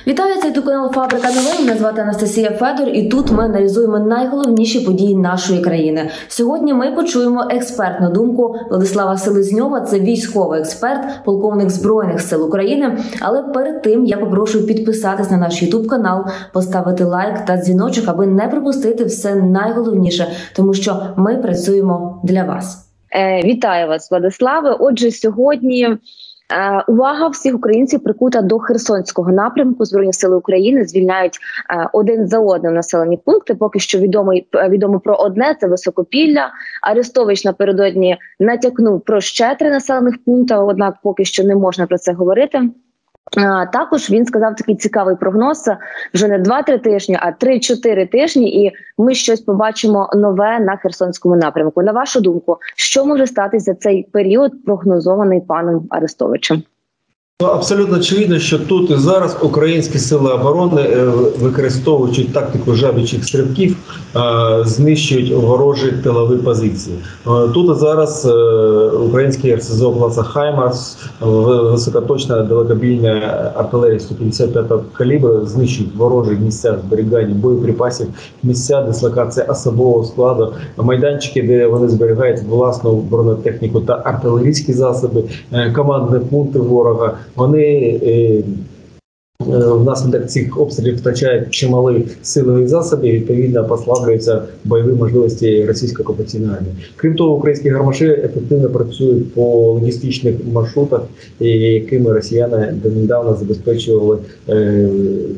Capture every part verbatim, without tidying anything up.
Вітаю, це ютуб канал Фабрика новин. Мене звати Анастасія Федор, і тут ми аналізуємо найголовніші події нашої країни. Сьогодні ми почуємо експертну думку Владислава Селезньова. Це військовий експерт, полковник Збройних сил України. Але перед тим я попрошу підписатись на наш ютуб канал, поставити лайк та дзвіночок, аби не пропустити все найголовніше, тому що ми працюємо для вас. Вітаю вас, Владиславе. Отже, сьогодні Е, увага всіх українців прикута до Херсонського напрямку. Збройні сили України звільняють е, один за одним населені пункти. Поки що відомо, відомо про одне – це Високопілля. Арестович напередодні натякнув про ще три населених пункти, однак поки що не можна про це говорити. А, також він сказав такий цікавий прогноз: вже не два-три тижні, а три-чотири тижні, і ми щось побачимо нове на Херсонському напрямку. На вашу думку, що може статися за цей період, прогнозований паном Арестовичем? Абсолютно очевидно, що тут і зараз українські сили оборони, використовуючи тактику жабічих стрибків, знищують ворожі тилові позиції. Тут і зараз український ар ес зе о «Плаца Хаймарс», високоточна далекобійна артилерія сто п'ятдесят п'ятого калібру знищують ворожі місця зберігання боєприпасів, місця дислокації особового складу, майданчики, де вони зберігають власну бронетехніку та артилерійські засоби, командні пункти ворога. Вони е, е, внаслідок цих обстрілів втрачають чималі силові засоби і, відповідно, послаблюються бойові можливості російської окупаційної армії. Крім того, українські гармаші ефективно працюють по логістичних маршрутах, якими росіяни донедавна забезпечували е,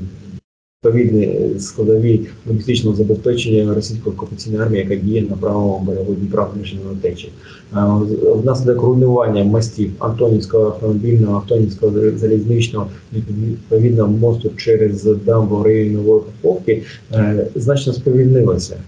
відповідні складові логістичного забезпечення російської окупаційної армії, яка діє на правому берегу Дніпра в Нижньому Течі. Внаслідок руйнування мостів Антонівського автомобільного, Антонівського залізничного, відповідно мосту через дамбу в районі Нової Каховки, значно сповільнилося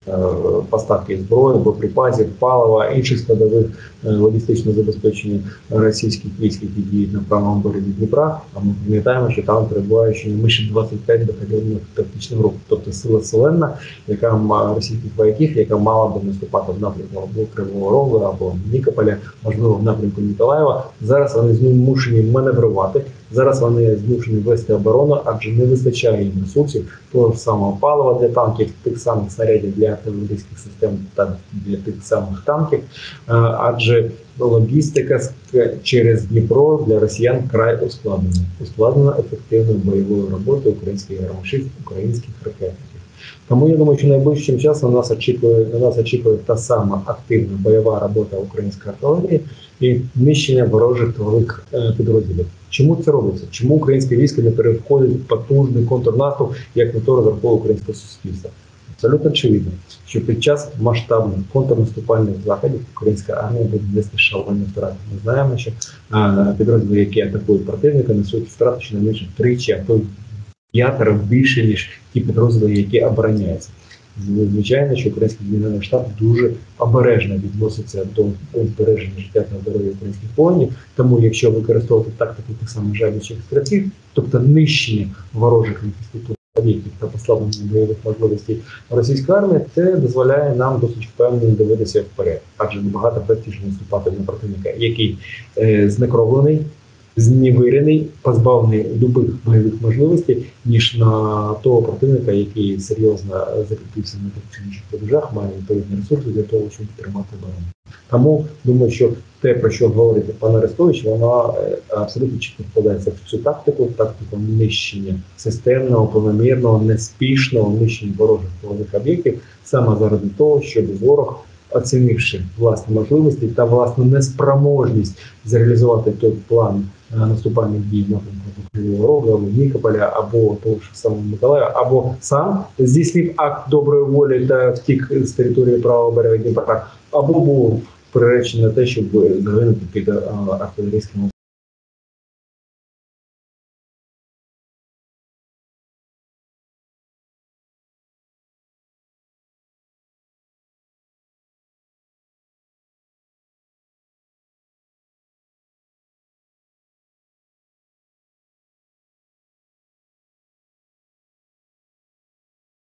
поставки зброї, боєприпасів, палива, інших складових логістичного забезпечення російських військ, які діють на правому березі Дніпра. А ми пам'ятаємо, що там перебуває щонайменше двадцять п'ять батальйонних тактичних груп, тобто сила Селена, яка російських вояків, яка мала би наступати в напрямку або Кривого Рогу, або Нікополя, можливо, в напрямку Миколаєва. Зараз вони змушені маневрувати. Зараз вони змушені вести оборону, адже не вистачає їм ресурсів, того ж самого палива для танків, тих самих снарядів для артилерійських систем та для тих самих танків, адже логістика через Дніпро для росіян край ускладнена. Ускладнена ефективною бойовою роботою українських гармашів, українських ракетників. Тому я думаю, що найближчим часом нас очікує, на нас очікує та сама активна бойова робота української артилерії і знищення ворожих тилових підрозділів. Чому це робиться? Чому українське військо не переходить в потужний контрнаступ, як на то розраховує українське суспільство? Абсолютно очевидно, що під час масштабних контрнаступальних заходів українська армія буде нести шалені втрати. Ми знаємо, що підрозділи, які атакують противника, несуть втрати щонайменше втричі, а то й п'ятеро більше, ніж ті підрозділи, які обороняються. Звичайно, що український генеральний штаб дуже обережно відноситься до збереження життя та здоров'я українських воїнів. Тому, якщо використовувати тактику тих самих жабічих стрибків, тобто нищення ворожих інфраструктурних об'єктів та послаблення бойових можливостей російської армії, це дозволяє нам досить впевнено дивитися вперед. Адже набагато простіше наступати на противника, який е, знекровлений, зневирений, позбавлений любих бойових можливостей, ніж на того противника, який серйозно закріпився на тих чи інших рубежах, має відповідні ресурси для того, щоб тримати оборону. Тому думаю, що те, про що говорить пан Арестович, воно абсолютно чітко вкладається в цю тактику, тактику нищення системного, планомірного, неспішного нищення ворожих тилових об'єктів, саме заради того, щоб ворог, оцінивши власні можливості та власну неспроможність зреалізувати той план наступальних дій в напрямку Кривого Рогу, або Нікополя, або того ж самого Миколаєва, або сам здійснив акт доброї волі та втік з території правого берега Дніпра, або був приречений на те, щоб загинути під артилерійським